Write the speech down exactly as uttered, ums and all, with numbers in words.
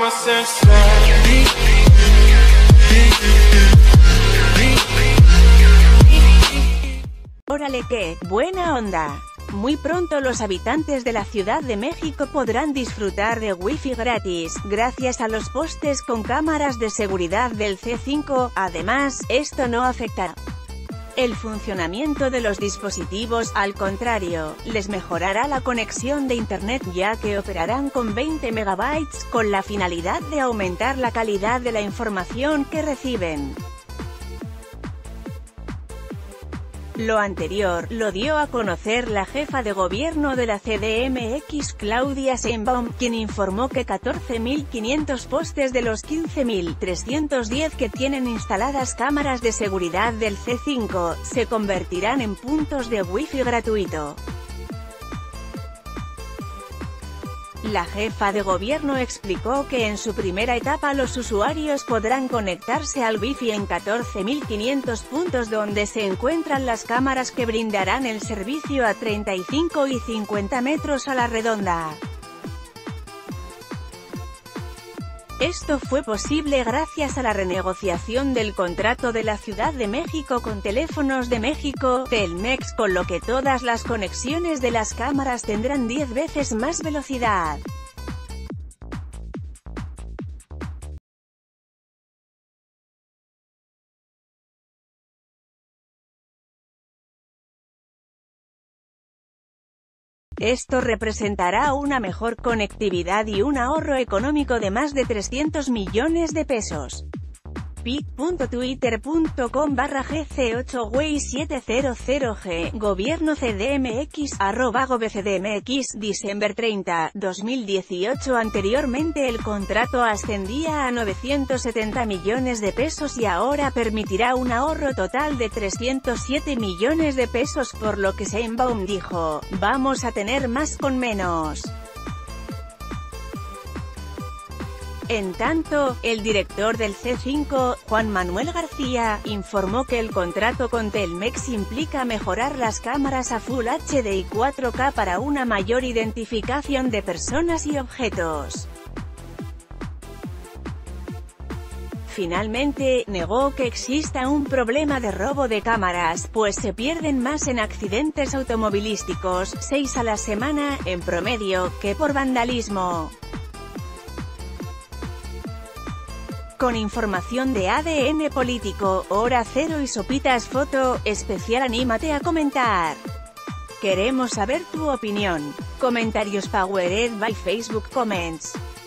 Órale, qué buena onda. Muy pronto los habitantes de la Ciudad de México podrán disfrutar de Wi-Fi gratis, gracias a los postes con cámaras de seguridad del C cinco, además, esto no afectará el funcionamiento de los dispositivos, al contrario, les mejorará la conexión de internet ya que operarán con veinte megabytes, con la finalidad de aumentar la calidad de la información que reciben. Lo anterior, lo dio a conocer la jefa de gobierno de la C D M X Claudia Sheinbaum, quien informó que catorce mil quinientos postes de los quince mil trescientos diez que tienen instaladas cámaras de seguridad del C cinco, se convertirán en puntos de Wi-Fi gratuito. La jefa de gobierno explicó que en su primera etapa los usuarios podrán conectarse al Wi-Fi en catorce mil quinientos puntos donde se encuentran las cámaras que brindarán el servicio a treinta y cinco y cincuenta metros a la redonda. Esto fue posible gracias a la renegociación del contrato de la Ciudad de México con Teléfonos de México, Telmex, con lo que todas las conexiones de las cámaras tendrán diez veces más velocidad. Esto representará una mejor conectividad y un ahorro económico de más de trescientos millones de pesos. pi punto twitter punto com barra G C ocho güey siete cero cero G, Gobierno C D M X, arroba gobcdmx, diciembre treinta, dos mil dieciocho. Anteriormente el contrato ascendía a novecientos setenta millones de pesos y ahora permitirá un ahorro total de trescientos siete millones de pesos, por lo que Sheinbaum dijo, vamos a tener más con menos. En tanto, el director del C cinco, Juan Manuel García, informó que el contrato con Telmex implica mejorar las cámaras a Full H D y cuatro K para una mayor identificación de personas y objetos. Finalmente, negó que exista un problema de robo de cámaras, pues se pierden más en accidentes automovilísticos, seis a la semana, en promedio, que por vandalismo. Con información de A D N Político, Hora Cero y Sopitas Foto, especial anímate a comentar. Queremos saber tu opinión. Comentarios powered by Facebook Comments.